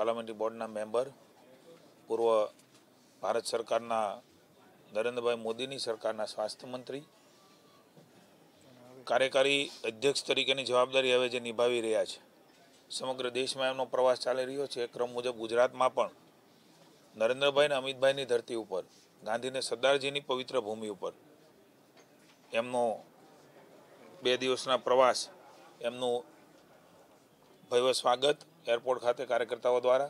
Parliamentary बोर्डना member, पूर्व भारत सरकारना नरेन्द्रभाई मोदीनी सरकारना स्वास्थ्य मंत्री, कार्यकारी अध्यक्ष तरीकेनी जवाबदारी हवे जे निभावी रह्या छे। समग्र देश में एमनो प्रवास चाली रह्यो छे। क्रम मुजब गुजरात में पण नरेन्द्रभाई ने अमितभाई धरती पर गांधी ने सरदारजी पवित्र भूमि पर एमनो 2 दिवसना प्रवास एमनु भव्य स्वागत एरपोर्ट खाते कार्यकर्ताओं द्वारा।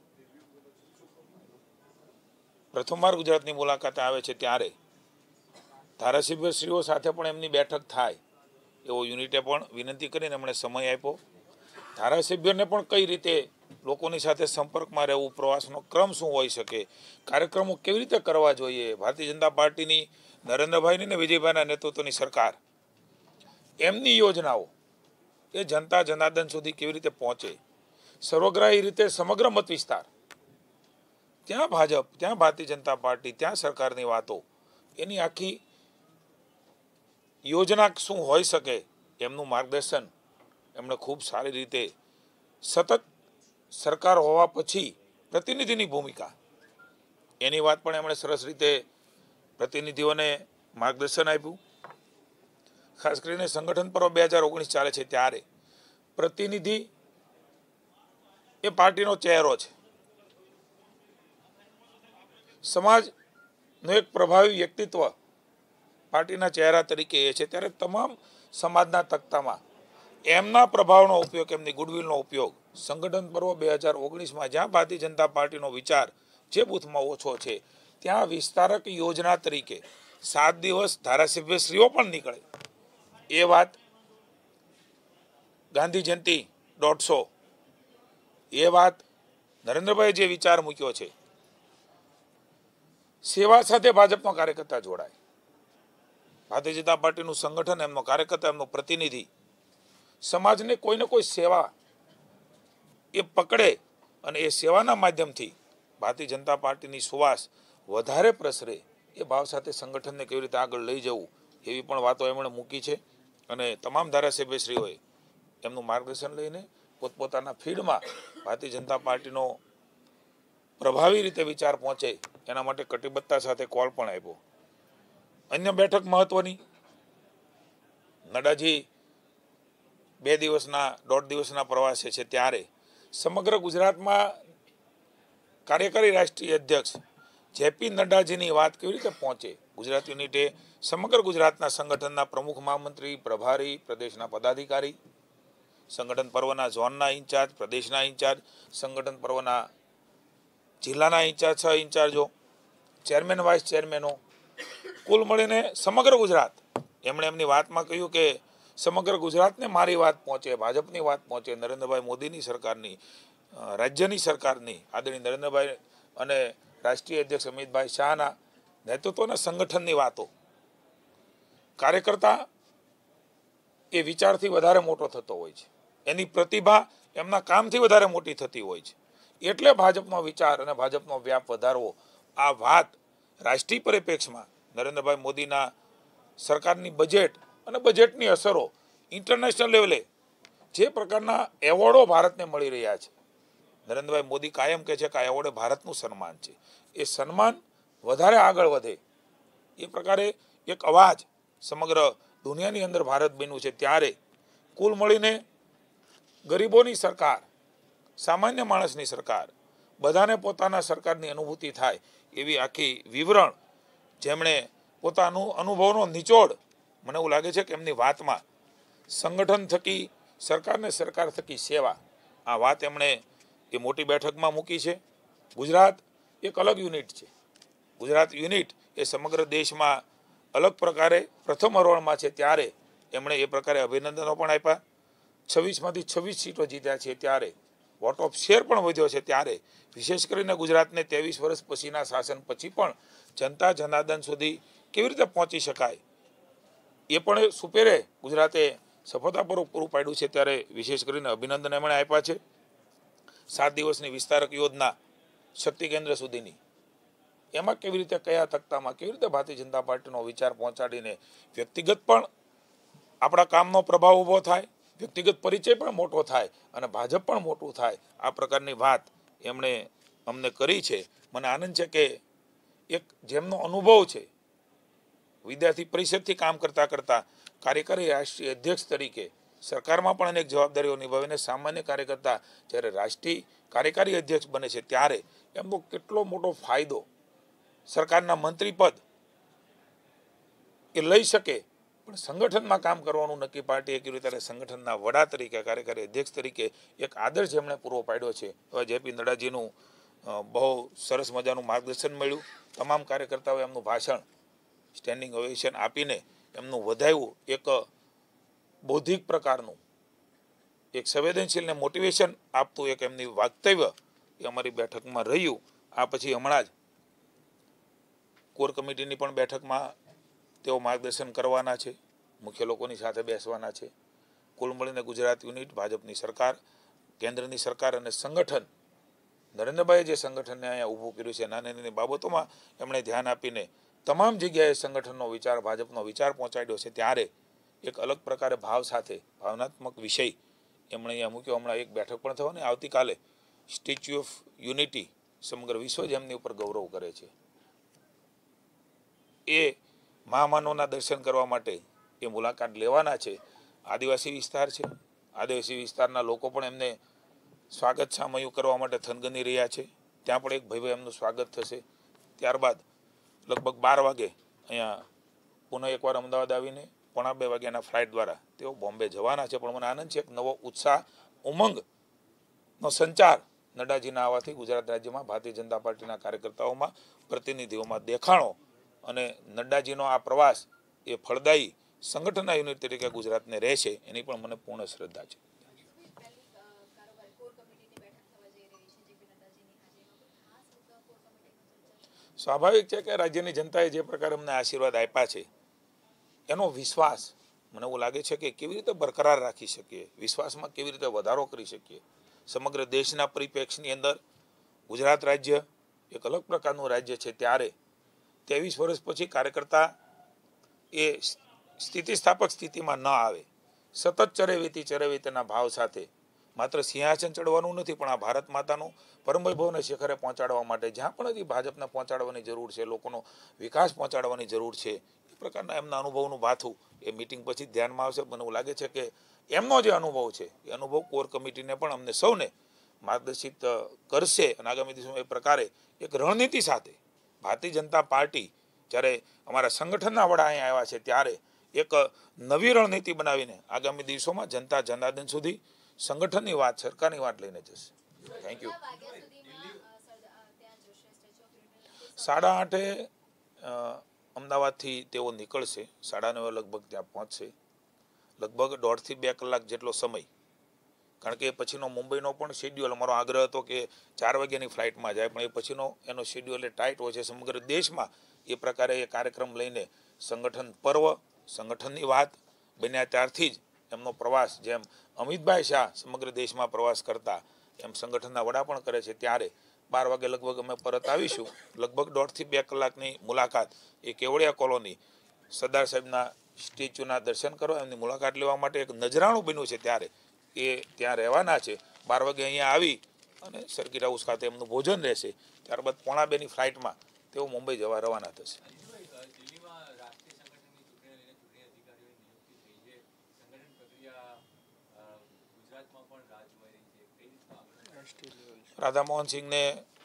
प्रथमवार गुजरातनी मुलाकाते आवे छे त्यारे धारासभ्यश्रीओ साथे पण एमनी बैठक थाय एवो युनिटे पण विनंती करीने एमणे समय आप्यो। धारासभ्योने पण कई रीते लोकोनी साथे संपर्कमां रहेवुं, प्रवासनो क्रम शुं होई शके, कार्यक्रमो केवी रीते करवा जोईए, भारतीय जनता पार्टीनी नरेन्द्रभाईनी ने विजयभाईना नेतृत्वनी सरकार एमनी योजनाओ ए जनता जनार्दन सुधी केवी रीते पहोंचे, सर्वग्राही रीते समग्र मत विस्तार त्या भाजप, त्या भारतीय जनता पार्टी, त्या सरकारनी वातो एनी आखी योजना शुं होई शके एमनुं मार्गदर्शन एमणे खूब सारी रीते सतत सरकार होवा पछी प्रतिनिधिनी भूमिका एनी वात पण एमणे सरस रीते प्रतिनिधिओने मार्गदर्शन आप्युं। खास करीने संगठन पर्व 2019 चाले छे त्यारे प्रतिनिधि ए पार्टीनो चेहरो छे, समाजनो एक प्रभावी व्यक्तित्व पार्टीना चेहरा तरीके ए छे, त्यारे तमाम समाजना तकतामां एमना प्रभावनो उपयोग, एमनी गुडविलनो उपयोग संगठन पर्व 2019 में ज्यां भारतीय जनता पार्टीनो विचार जे बूथमां ओछो छे त्यां विस्तारक योजना तरीके 7 दिवस धारासभ्यश्रीओ पण निकळे ए बात, गांधी जयंती 150 ए बात, नरेन्द्रभाई जे विचार मूक्यो छे, सेवा साथे भाजपनो कार्यकर्ता जोड़ाय, भारतीय जनता पार्टीनुं संगठन एमनो कार्यकर्ता एमनो प्रतिनिधि समाज ने कोई ने कोई सेवा ए पकड़े अने ए सेवाना माध्यमथी भारतीय जनता पार्टीनी सुवास वधारे प्रसरे ए भाव साथे संगठन ने केवी रीते आगळ लई जवुं एवी पण वातो एमणे मूकी छे। अने तमाम धारासभ्यश्रीओए एमनुं मार्गदर्शन लईने पोतपोताना फील्डमां भारतीय जनता पार्टीनो प्रभावी रीते विचार पहोंचे एना माटे कटिबद्धता साथे कॉल पण आप्यो। अन्य बैठक महत्वनी नड्डाजी 2 दिवसना 1.5 दिवसना प्रवासे छे त्यारे समग्र गुजरात में कार्यकारी राष्ट्रीय अध्यक्ष जेपी नड्डाजीनी वात केवी रीते पहोंचे। गुजरात युनिटे समग्र गुजरातना संगठनना प्रमुख महामंत्री, प्रभारी, प्रदेशना पदाधिकारी, संगठन पर्वना झोनना इंचार्ज, प्रदेशना इंचार्ज, संगठन पर्वना जिल्लाना इंचार्ज, 6 इंचार्जो, चेरमेन, वाइस चेरमेनो, कुल मळीने समग्र गुजरात एमणे एमनी वातमां कह्युं के समग्र गुजरात ने मारी बात पहुंचे, भाजपनी बात पहुंचे, नरेन्द्रभाई मोदीनी सरकारनी, राज्यनी सरकारनी, आदरणीय नरेन्द्रभाई अने राष्ट्रीय अध्यक्ष अमितभाई शाहना नेतृत्वना संगठननी वातो कार्यकर्ता ए विचारथी वधारे मोटो थतो होय छे, एनी प्रतिभा एमना कामथी वधारे मोटी थती होय छे, एटले भाजपनो विचार अने भाजपनो व्याप वधारवो आ वात राष्ट्रीय परिप्रेक्ष्यमां नरेन्द्रभाई मोदीना सरकारनी बजेट અને બજેટની અસરો ઇન્ટરનેશનલ લેવલે જે પ્રકારના એવોર્ડો ભારતને મળી રહ્યા છે, નરેન્દ્રભાઈ મોદી કાયમ કહે છે કે આ એવોર્ડ ભારતનું સન્માન છે, એ સન્માન વધારે આગળ વધે એ પ્રકારે એક અવાજ સમગ્ર દુનિયાની અંદર ભારત બન્યું છે। ત્યારે કુલ મળીને ગરીબોની સરકાર, સામાન્ય માણસની સરકાર, બધાને પોતાના સરકારની અનુભૂતિ થાય એવી આખી વિવરણ જેમણે પોતાનું અનુભવનો નિચોડ મને એવું લાગે છે કે એમની વાતમાં સંગઠન થકી સરકાર ને સરકાર થકી સેવા આ વાત એમણે એ મોટી બેઠકમાં મૂકી છે। ગુજરાત એક અલગ યુનિટ છે, ગુજરાત યુનિટ એ સમગ્ર દેશમાં અલગ પ્રકારે પ્રથમ હરોળમાં છે, ત્યારે એમણે એ પ્રકારે અભિનંદનો પણ આપ્યા। 26માંથી 26 સીટો જીત્યા છે, ત્યારે વોટ ઓફ શેર પણ વધ્યો છે, ત્યારે વિશેષ કરીને ગુજરાતને 23 વર્ષ પછીના શાસન પછી પણ જનતા જનાર્દન સુધી કેવી રીતે પહોંચી શકાય એ પણ સુપેરે ગુજરાતે સફળતાપૂર્વક પૂરું પાડ્યું છે, ત્યારે વિશેષ કરીને અભિનંદન એમણે આપ્યા છે। 7 દિવસની વિસ્તારક યોજના શક્તિ કેન્દ્ર સુધીની એમાં કેવી રીતે કયા તકતામાં કેવી રીતે ભારતીય જનતા પાર્ટીનો વિચાર પહોંચાડીને વ્યક્તિગત પણ આપણા કામનો પ્રભાવ ઊભો થાય, વ્યક્તિગત પરિચય પણ મોટો થાય અને ભાજપ પણ મોટું થાય, આ પ્રકારની વાત એમણે અમને કરી છે. મને આનંદ છે કે એક જેમનો અનુભવ છે, વિદ્યાર્થી પરિષદથી કામ કરતા કરતા કાર્યકારી રાષ્ટ્રીય અધ્યક્ષ તરીકે સરકારમાં પણ અનેક જવાબદારીઓ નિભાવીને સામાન્ય કાર્યકર્તા જ્યારે રાષ્ટ્રીય કાર્યકારી અધ્યક્ષ બને છે ત્યારે એમનો કેટલો મોટો ફાયદો સરકારના મંત્રી પદ એ લઈ શકે, પણ સંગઠનમાં કામ કરવાનું નક્કી પાર્ટીએ કર્યું ત્યારે સંગઠનના વડા તરીકે કાર્યકારી અધ્યક્ષ તરીકે એક આદર્શ એમણે પૂરો પાડ્યો છે. હવે જેપી નડ્ડાજીનું બહુ સરસ મજાનું માર્ગદર્શન મળ્યું. તમામ કાર્યકર્તાઓએ એમનું ભાષણ સ્ટેન્ડિંગ ઓવેશન આપીને એમનું વધાવ્યું. એક બૌદ્ધિક પ્રકારનું એક સંવેદનશીલને મોટિવેશન આપતું એક એમની વાક્તવ્ય એ અમારી બેઠકમાં રહ્યું. આ પછી હમણાં જ કોર કમિટીની પણ બેઠકમાં તેઓ માર્ગદર્શન કરવાના છે, મુખ્ય લોકોની સાથે બેસવાના છે. કુલ મળીને ગુજરાત યુનિટ, ભાજપની સરકાર, કેન્દ્રની સરકાર અને સંગઠન, નરેન્દ્રભાઈએ જે સંગઠનને અહીંયા ઊભું કર્યું છે નાની નાની બાબતોમાં એમણે ધ્યાન આપીને તમામ જગ્યાએ સંગઠનનો વિચાર, ભાજપનો વિચાર પહોંચાડ્યો છે. ત્યારે એક અલગ પ્રકારે ભાવ સાથે ભાવનાત્મક વિષય એમણે અહીંયા મૂક્યો. હમણાં એક બેઠક પણ થવાની, આવતીકાલે સ્ટેચ્યુ ઓફ યુનિટી સમગ્ર વિશ્વ જેમની ઉપર ગૌરવ કરે છે એ મહામાનવના દર્શન કરવા માટે એ મુલાકાત લેવાના છે. આદિવાસી વિસ્તાર છે, આદિવાસી વિસ્તારના લોકો પણ એમને સ્વાગત સામયું કરવા માટે થનગની રહ્યા છે. ત્યાં પણ એક ભવ્ય એમનું સ્વાગત થશે. ત્યારબાદ લગભગ 12 વાગે અહીંયા પુનઃ એકવાર અમદાવાદ આવીને 1:45 વાગ્યાના ફ્લાઇટ દ્વારા તેઓ બોમ્બે જવાના છે. પણ મને આનંદ છે, એક નવો ઉત્સાહ, ઉમંગનો સંચાર નડ્ડાજીના આવવાથી ગુજરાત રાજ્યમાં ભારતીય જનતા પાર્ટીના કાર્યકર્તાઓમાં, પ્રતિનિધિઓમાં દેખાણો અને નડ્ડાજીનો આ પ્રવાસ એ ફળદાયી સંગઠનના યુનિટ તરીકે ગુજરાતને રહેશે એની પણ મને પૂર્ણ શ્રદ્ધા છે. સ્વાભાવિક છે કે રાજ્યની જનતાએ જે પ્રકારે અમને આશીર્વાદ આપ્યા છે એનો વિશ્વાસ મને એવું લાગે છે કે કેવી રીતે બરકરાર રાખી શકીએ, વિશ્વાસમાં કેવી રીતે વધારો કરી શકીએ. સમગ્ર દેશના પરિપ્રેક્ષની અંદર ગુજરાત રાજ્ય એક અલગ પ્રકારનું રાજ્ય છે. ત્યારે 23 વર્ષ પછી કાર્યકર્તા એ સ્થિતિસ્થાપક સ્થિતિમાં ન આવે, સતત ચરેવીતીના ભાવ સાથે માત્ર સિંહાસન ચડવાનું નથી, પણ આ ભારત માતાનું પરમ વૈભવને શિખરે પહોંચાડવા માટે જ્યાં પણ હજી ભાજપને પહોંચાડવાની જરૂર છે, લોકોનો વિકાસ પહોંચાડવાની જરૂર છે, એ પ્રકારના એમના અનુભવનું ભાથું એ મિટિંગ પછી ધ્યાનમાં આવશે. મને એવું લાગે છે કે એમનો જે અનુભવ છે એ અનુભવ કોર કમિટીને પણ અમને સૌને માર્ગદર્શિત કરશે. અને આગામી દિવસોમાં એ પ્રકારે એક રણનીતિ સાથે ભારતીય જનતા પાર્ટી જ્યારે અમારા સંગઠનના વડા અહીંયા આવ્યા છે ત્યારે એક નવી રણનીતિ બનાવીને આગામી દિવસોમાં જનતા જનાર્દન સુધી સંગઠનની વાત, સરકારની વાત લઈને જશે. Thank you. 8:30 અમદાવાદથી તેઓ નીકળશે, 9:30 લગભગ ત્યાં પહોંચશે. લગભગ 1.5 થી 2 કલાક જેટલો સમય, કારણ કે એ પછીનો મુંબઈનો પણ શેડ્યુલ, અમારો આગ્રહ હતો કે 4 વાગ્યાની ફ્લાઇટમાં જાય, પણ એ પછીનો એનો શેડ્યુલ એ ટાઈટ હોય છે. સમગ્ર દેશમાં એ પ્રકારે એ કાર્યક્રમ લઈને સંગઠન પર્વ, સંગઠનની વાત બન્યા ત્યારથી જ એમનો પ્રવાસ, જેમ અમિતભાઈ શાહ સમગ્ર દેશમાં પ્રવાસ કરતા એમ સંગઠનના વડા પણ કરે છે. ત્યારે 12 વાગે લગભગ અમે પરત આવીશું. લગભગ 1.5 થી 2 કલાકની મુલાકાત એ કેવડિયા કોલોની સરદાર સાહેબના સ્ટેચ્યુના દર્શન કરવા, એમની મુલાકાત લેવા માટે એક નજરાણું બન્યું છે. ત્યારે એ ત્યાં રહેવાના છે. 12 વાગે અહીંયા આવી અને સર્કિટ હાઉસ ખાતે એમનું ભોજન રહેશે. ત્યારબાદ 1:45ની ફ્લાઇટમાં તેઓ મુંબઈ જવા રવાના થશે. રાધા મોહન સિંહને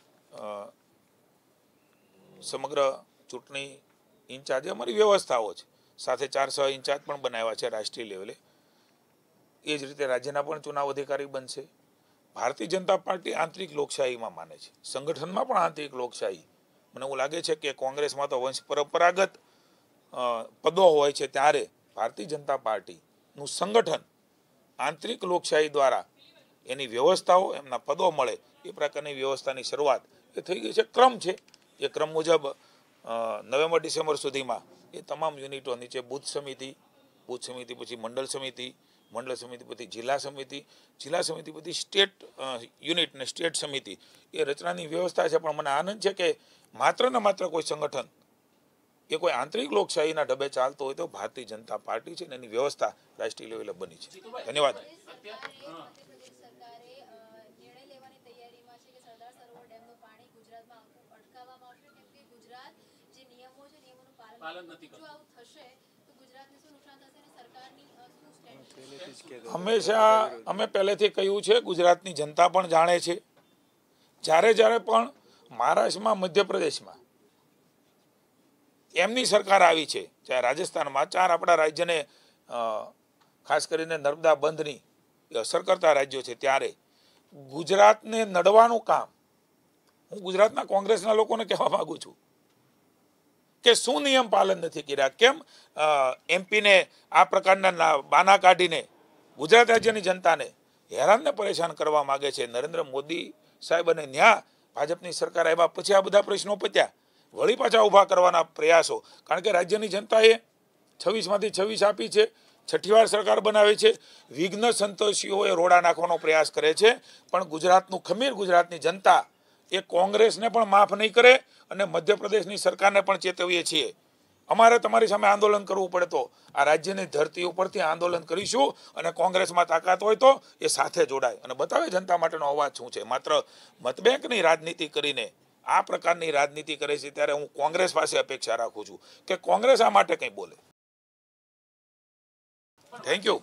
સમગ્ર ચૂંટણી ઇન્ચાર્જ અમારી વ્યવસ્થાઓ છે, સાથે 400 ઇન્ચાર્જ પણ બનાવ્યા છે રાષ્ટ્રીય લેવલે. એ જ રીતે રાજ્યના પણ ચુનાવ અધિકારી બનશે. ભારતીય જનતા પાર્ટી આંતરિક લોકશાહીમાં માને છે, સંગઠનમાં પણ આંતરિક લોકશાહી. મને એવું લાગે છે કે કોંગ્રેસમાં તો વંશ પરંપરાગત પદો હોય છે, ત્યારે ભારતીય જનતા પાર્ટીનું સંગઠન આંતરિક લોકશાહી દ્વારા એની વ્યવસ્થાઓ, એમના પદો મળે એ પ્રકારની વ્યવસ્થાની શરૂઆત એ થઈ ગઈ છે. ક્રમ છે, એ ક્રમ મુજબ નવેમ્બર-ડિસેમ્બર સુધીમાં એ તમામ યુનિટો નીચે બૂથ સમિતિ પછી મંડળ સમિતિ પછી જિલ્લા સમિતિ પછી સ્ટેટ યુનિટ ને સ્ટેટ સમિતિ એ રચનાની વ્યવસ્થા છે. પણ મને આનંદ છે કે માત્ર ને માત્ર કોઈ સંગઠન એ કોઈ આંતરિક લોકશાહીના ઢબે ચાલતો હોય તો ભારતીય જનતા પાર્ટી છે ને એની વ્યવસ્થા રાષ્ટ્રીય લેવલે બની છે. ધન્યવાદ. પાણી ગુજરાતમાં આવતું અટકાવવામાં આવશે કેમ કે ગુજરાત જે નિયમો છે નિયમોનું પાલન નથી કરતું. જો આવું થશે તો ગુજરાતને શું નુકસાન થશે અને સરકારની શું સ્ટેન્ડ? હંમેશા અમે પહેલેથી કહ્યું છે, ગુજરાતની જનતા પણ જાણે છે, જ્યારે જ્યારે પણ મહારાષ્ટ્રમાં, મધ્યપ્રદેશમાં એમની સરકાર આવી છે, ચાહે રાજસ્થાનમાં, ચાર આપણા રાજ્યને ખાસ કરીને નર્મદા બંધની અસર કરતા રાજ્યો છે, ત્યારે ગુજરાતને નડવાનું કામ હું ગુજરાતના કોંગ્રેસના લોકોને કહેવા માંગુ છું કે શું નિયમ પાલન નથી કર્યા, કેમ એમપીને આ પ્રકારના બાના કાઢીને ગુજરાત રાજ્યની જનતાને હેરાનને પરેશાન કરવા માંગે છે. નરેન્દ્ર મોદી સાહેબ અને ન્યા ભાજપની સરકાર આવ્યા પછી આ બધા પ્રશ્નો પત્યા, વળી પાછા ઊભા કરવાના પ્રયાસો, કારણ કે રાજ્યની જનતાએ 26માંથી 26 આપી છે, છઠ્ઠી વાર સરકાર બનાવે છે, વિઘ્ન સંતોષીઓએ રોડા નાખવાનો પ્રયાસ કરે છે, પણ ગુજરાતનું ખમીર ગુજરાતની જનતા એ કોંગ્રેસને પણ માફ નહીં કરે અને મધ્યપ્રદેશની સરકારને પણ ચેતવીએ છીએ. અમારે તમારી સામે આંદોલન કરવું પડે તો આ રાજ્યની ધરતી ઉપરથી આંદોલન કરીશું અને કોંગ્રેસમાં તાકાત હોય તો એ સાથે જોડાય અને બતાવે જનતા માટેનો અવાજ શું છે. માત્ર મતબેંકની રાજનીતિ કરીને આ પ્રકારની રાજનીતિ કરે છે, ત્યારે હું કોંગ્રેસ પાસે અપેક્ષા રાખું છું કે કોંગ્રેસ આ માટે કંઈ બોલે. Thank you.